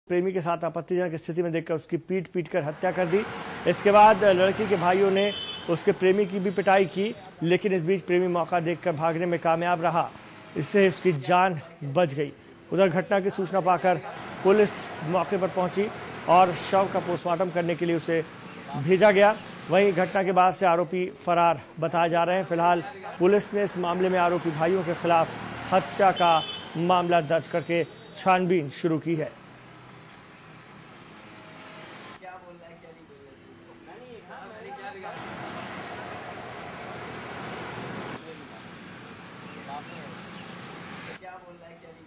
प्रेमी के साथ आपत्तिजनक स्थिति में देखकर उसकी पीट कर हत्या कर दी। इसके बाद लड़की के भाइयों ने उसके प्रेमी की भी पिटाई की, लेकिन इस बीच प्रेमी मौका देखकर भागने में कामयाब रहा। इससे उसकी जान बच गई। उधर घटना की सूचना पाकर पुलिस मौके पर पहुंची और शव का पोस्टमार्टम करने के लिए उसे भेजा गया। वहीं घटना के बाद से आरोपी फरार बताए जा रहे हैं। फिलहाल पुलिस ने इस मामले में आरोपी भाइयों के खिलाफ हत्या का मामला दर्ज करके छानबीन शुरू की है। क्या बोल रहा है क्या